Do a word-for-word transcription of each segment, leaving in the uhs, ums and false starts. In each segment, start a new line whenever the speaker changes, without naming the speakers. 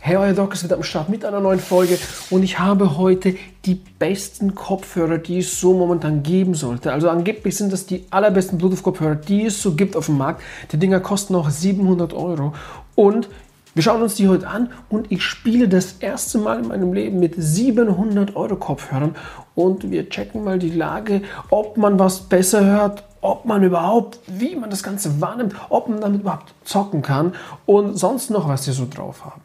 Hey, euer Doc ist wieder am Start mit einer neuen Folge und ich habe heute die besten Kopfhörer, die es so momentan geben sollte. Also angeblich sind das die allerbesten Bluetooth-Kopfhörer, die es so gibt auf dem Markt. Die Dinger kosten auch siebenhundert Euro und wir schauen uns die heute an und ich spiele das erste Mal in meinem Leben mit siebenhundert Euro Kopfhörern und wir checken mal die Lage, ob man was besser hört, ob man überhaupt, wie man das Ganze wahrnimmt, ob man damit überhaupt zocken kann und sonst noch, was die so drauf haben.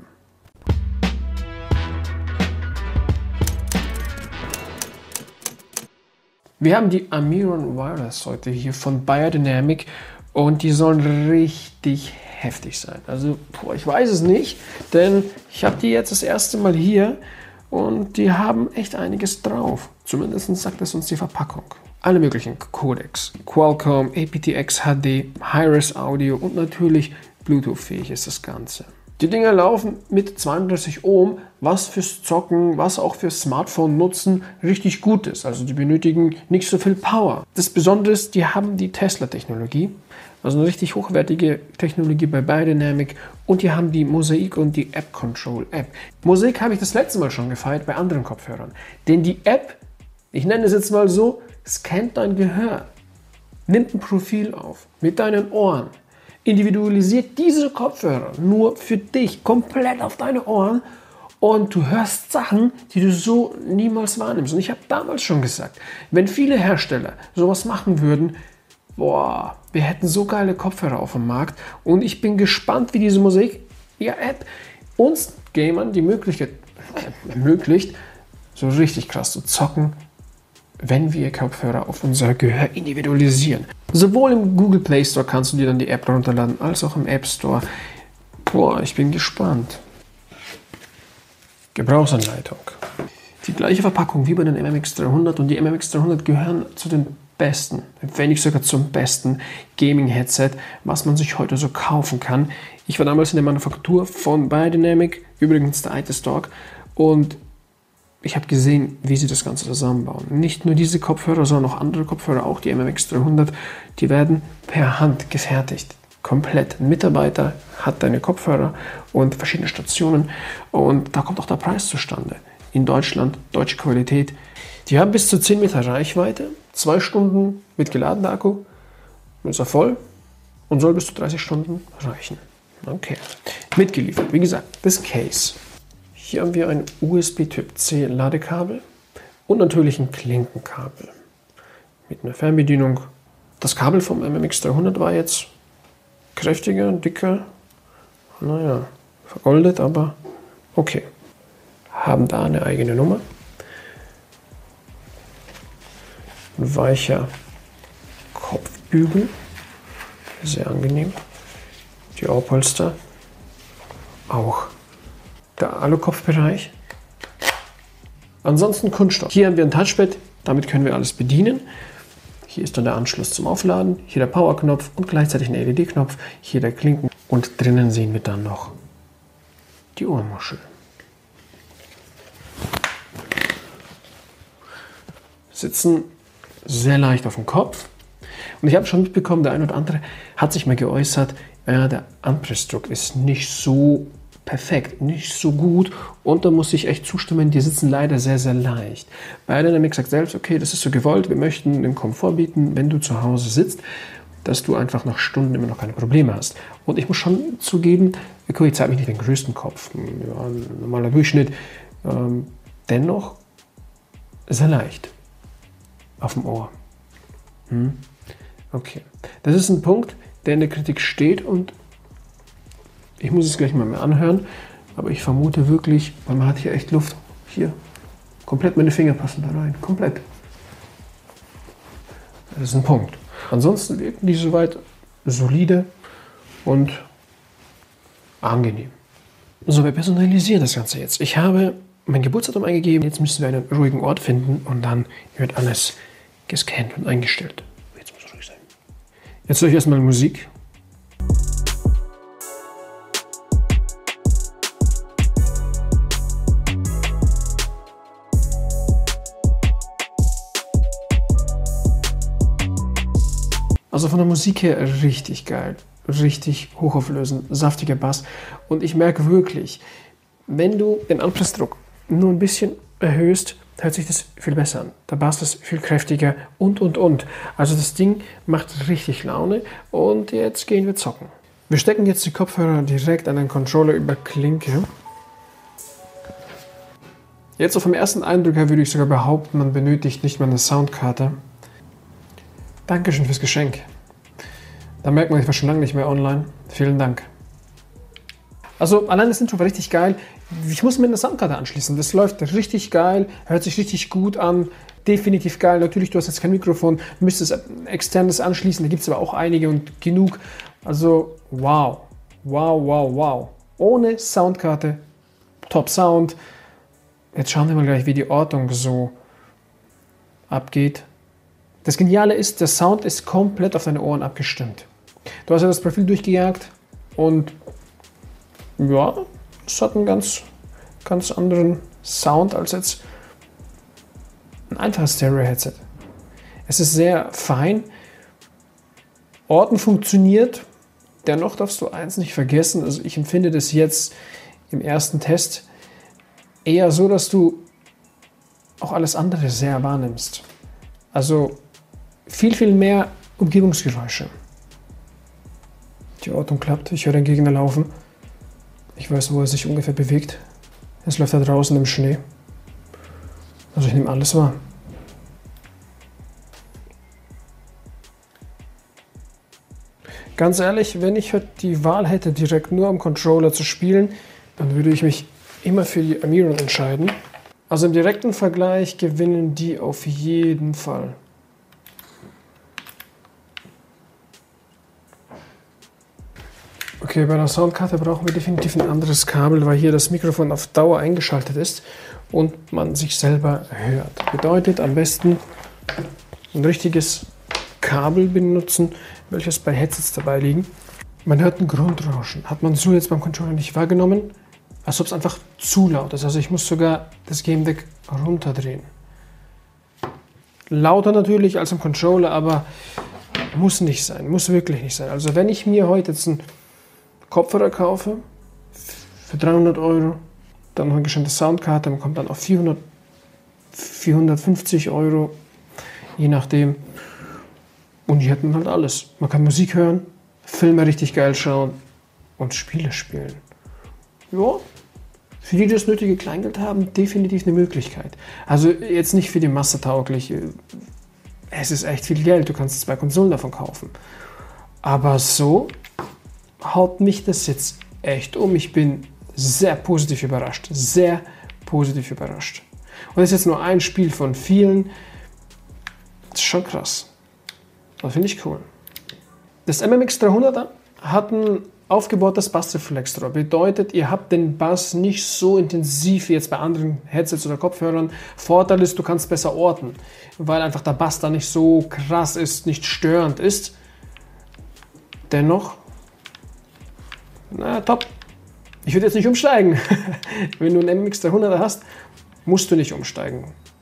Wir haben die Amiron Wireless heute hier von Beyerdynamic und die sollen richtig heftig sein. Also, boah, ich weiß es nicht, denn ich habe die jetzt das erste Mal hier und die haben echt einiges drauf. Zumindest sagt das uns die Verpackung. Alle möglichen Codecs, Qualcomm, A P T X H D, Hi-Res Audio und natürlich Bluetooth-fähig ist das Ganze. Die Dinger laufen mit zweiunddreißig Ohm, was fürs Zocken, was auch fürs Smartphone nutzen richtig gut ist. Also die benötigen nicht so viel Power. Das Besondere ist, die haben die Tesla-Technologie, also eine richtig hochwertige Technologie bei Beyerdynamic und die haben die Mosaic und die App Control App. Mosaic habe ich das letzte Mal schon gefeiert bei anderen Kopfhörern, denn die App, ich nenne es jetzt mal so, scannt dein Gehör, nimmt ein Profil auf mit deinen Ohren, individualisiert diese Kopfhörer nur für dich, komplett auf deine Ohren und du hörst Sachen, die du so niemals wahrnimmst. Und ich habe damals schon gesagt, wenn viele Hersteller sowas machen würden, boah, wir hätten so geile Kopfhörer auf dem Markt und ich bin gespannt, wie diese Mosaic, ja, App uns Gamern die Möglichkeit ermöglicht, so richtig krass zu zocken, wenn wir Kopfhörer auf unser Gehör individualisieren. Sowohl im Google Play Store kannst du dir dann die App runterladen, als auch im App Store. Boah, ich bin gespannt. Gebrauchsanleitung. Die gleiche Verpackung wie bei den M M X dreihundert und die M M X dreihundert gehören zu den besten, wenn nicht sogar zum besten Gaming-Headset, was man sich heute so kaufen kann. Ich war damals in der Manufaktur von Beyerdynamic, übrigens der alte Stock, und ich habe gesehen, wie sie das Ganze zusammenbauen. Nicht nur diese Kopfhörer, sondern auch andere Kopfhörer, auch die M M X dreihundert, die werden per Hand gefertigt. Komplett. Ein Mitarbeiter hat deine Kopfhörer und verschiedene Stationen und da kommt auch der Preis zustande. In Deutschland, deutsche Qualität. Die haben bis zu zehn Meter Reichweite, zwei Stunden mit geladener Akku, ist er voll und soll bis zu dreißig Stunden reichen. Okay. Mitgeliefert, wie gesagt, das Case. Hier haben wir ein U S B Typ C Ladekabel und natürlich ein Klinkenkabel mit einer Fernbedienung. Das Kabel vom M M X dreihundert war jetzt kräftiger, dicker, naja, vergoldet, aber okay. Haben da eine eigene Nummer. Ein weicher Kopfbügel, sehr angenehm. Die Ohrpolster auch. Der Alukopfbereich. Ansonsten Kunststoff. Hier haben wir ein Touchpad, damit können wir alles bedienen. Hier ist dann der Anschluss zum Aufladen, hier der Powerknopf und gleichzeitig ein L E D-Knopf, hier der Klinken und drinnen sehen wir dann noch die Ohrmuschel. Sitzen sehr leicht auf dem Kopf und ich habe schon mitbekommen, der eine oder andere hat sich mal geäußert, ja, der Anpressdruck ist nicht so perfekt, nicht so gut und da muss ich echt zustimmen, die sitzen leider sehr, sehr leicht. Beyerdynamic sagt selbst, okay, das ist so gewollt, wir möchten den Komfort bieten, wenn du zu Hause sitzt, dass du einfach nach Stunden immer noch keine Probleme hast. Und ich muss schon zugeben, okay, jetzt habe ich nicht den größten Kopf, ja, ein normaler Durchschnitt, ähm, dennoch sehr leicht auf dem Ohr. Hm? Okay, das ist ein Punkt, der in der Kritik steht und ich muss es gleich mal mehr anhören, aber ich vermute wirklich, weil man hat hier echt Luft. Hier, komplett meine Finger passen da rein, komplett. Das ist ein Punkt. Ansonsten wirken die soweit solide und angenehm. So, wir personalisieren das Ganze jetzt. Ich habe mein Geburtsdatum eingegeben, jetzt müssen wir einen ruhigen Ort finden und dann wird alles gescannt und eingestellt. Jetzt muss es ruhig sein. Jetzt höre ich erstmal Musik. Also von der Musik her richtig geil, richtig hochauflösend, saftiger Bass und ich merke wirklich, wenn du den Anpressdruck nur ein bisschen erhöhst, hört sich das viel besser an. Der Bass ist viel kräftiger und, und, und. Also das Ding macht richtig Laune und jetzt gehen wir zocken. Wir stecken jetzt die Kopfhörer direkt an den Controller über Klinke. Jetzt so vom ersten Eindruck her würde ich sogar behaupten, man benötigt nicht mal eine Soundkarte. Dankeschön fürs Geschenk. Da merkt man, ich war schon lange nicht mehr online. Vielen Dank. Also allein das Intro war richtig geil. Ich muss mir eine Soundkarte anschließen. Das läuft richtig geil, hört sich richtig gut an. Definitiv geil. Natürlich, du hast jetzt kein Mikrofon, müsstest ein externes anschließen. Da gibt es aber auch einige und genug. Also wow, wow, wow, wow. Ohne Soundkarte, Top Sound. Jetzt schauen wir mal gleich, wie die Ortung so abgeht. Das Geniale ist, der Sound ist komplett auf deine Ohren abgestimmt. Du hast ja das Profil durchgejagt und ja, es hat einen ganz, ganz anderen Sound als jetzt ein einfaches Stereo-Headset. Es ist sehr fein. Orten funktioniert. Dennoch darfst du eins nicht vergessen. Also ich empfinde das jetzt im ersten Test eher so, dass du auch alles andere sehr wahrnimmst. Also viel, viel mehr Umgebungsgeräusche. Die Ortung klappt. Ich höre den Gegner laufen. Ich weiß, wo er sich ungefähr bewegt. Es läuft da draußen im Schnee. Also ich nehme alles wahr. Ganz ehrlich, wenn ich die Wahl hätte, direkt nur am Controller zu spielen, dann würde ich mich immer für die Amiron entscheiden. Also im direkten Vergleich gewinnen die auf jeden Fall. Okay, bei der Soundkarte brauchen wir definitiv ein anderes Kabel, weil hier das Mikrofon auf Dauer eingeschaltet ist und man sich selber hört. Bedeutet am besten ein richtiges Kabel benutzen, welches bei Headsets dabei liegen. Man hört ein Grundrauschen. Hat man so jetzt beim Controller nicht wahrgenommen, als ob es einfach zu laut ist. Also ich muss sogar das Game Deck runterdrehen. Lauter natürlich als im Controller, aber muss nicht sein, muss wirklich nicht sein. Also wenn ich mir heute jetzt einen Kopfhörer kaufe für dreihundert Euro, dann noch eine geschenkte Soundkarte, man kommt dann auf vierhundert, vierhundertfünfzig Euro, je nachdem. Und hier hat man halt alles. Man kann Musik hören, Filme richtig geil schauen und Spiele spielen. Ja, für die, die das nötige Kleingeld haben, definitiv eine Möglichkeit. Also jetzt nicht für die Masse tauglich. Es ist echt viel Geld, du kannst zwei Konsolen davon kaufen. Aber so haut mich das jetzt echt um. Ich bin sehr positiv überrascht. Sehr positiv überrascht. Und das ist jetzt nur ein Spiel von vielen. Das ist schon krass. Das finde ich cool. Das M M X dreihunderter hat ein aufgebautes Bassreflektor. Bedeutet, ihr habt den Bass nicht so intensiv wie jetzt bei anderen Headsets oder Kopfhörern. Vorteil ist, du kannst besser orten, weil einfach der Bass da nicht so krass ist, nicht störend ist. Dennoch, na top. Ich würde jetzt nicht umsteigen. Wenn du einen M M X dreihunderter hast, musst du nicht umsteigen.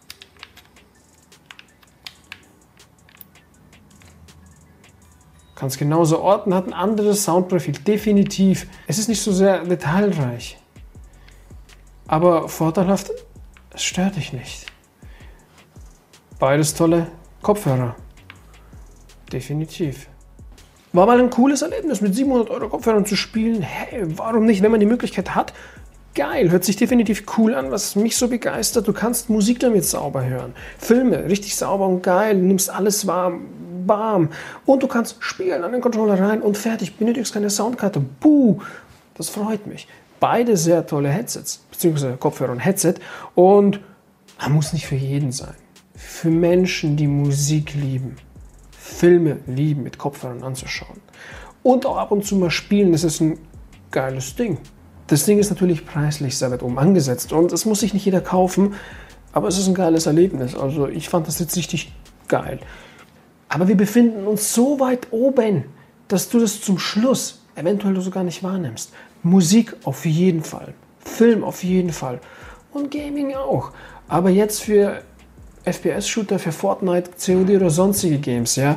Kannst genauso orten, hat ein anderes Soundprofil, definitiv. Es ist nicht so sehr detailreich, aber vorteilhaft, es stört dich nicht. Beides tolle Kopfhörer, definitiv. War mal ein cooles Erlebnis, mit siebenhundert Euro Kopfhörern zu spielen. Hey, warum nicht, wenn man die Möglichkeit hat? Geil, hört sich definitiv cool an, was mich so begeistert. Du kannst Musik damit sauber hören. Filme, richtig sauber und geil. Du nimmst alles warm, warm. Und du kannst spielen an den Controller rein und fertig. Benötigst keine Soundkarte. Buh, das freut mich. Beide sehr tolle Headsets, beziehungsweise Kopfhörer und Headset. Und das muss nicht für jeden sein. Für Menschen, die Musik lieben, Filme lieben, mit Kopfhörern anzuschauen. Und auch ab und zu mal spielen, das ist ein geiles Ding. Das Ding ist natürlich preislich sehr weit oben angesetzt und es muss sich nicht jeder kaufen, aber es ist ein geiles Erlebnis. Also ich fand das jetzt richtig geil. Aber wir befinden uns so weit oben, dass du das zum Schluss eventuell sogar nicht wahrnimmst. Musik auf jeden Fall, Film auf jeden Fall und Gaming auch. Aber jetzt für F P S-Shooter, für Fortnite, C O D oder sonstige Games, ja,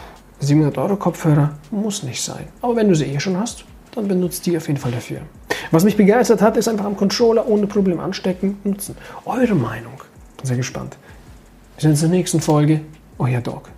siebenhundert Euro Kopfhörer muss nicht sein. Aber wenn du sie eh schon hast, dann benutzt die auf jeden Fall dafür. Was mich begeistert hat, ist einfach am Controller ohne Problem anstecken, nutzen. Eure Meinung. Bin sehr gespannt. Wir sehen uns in der nächsten Folge. Euer Doc.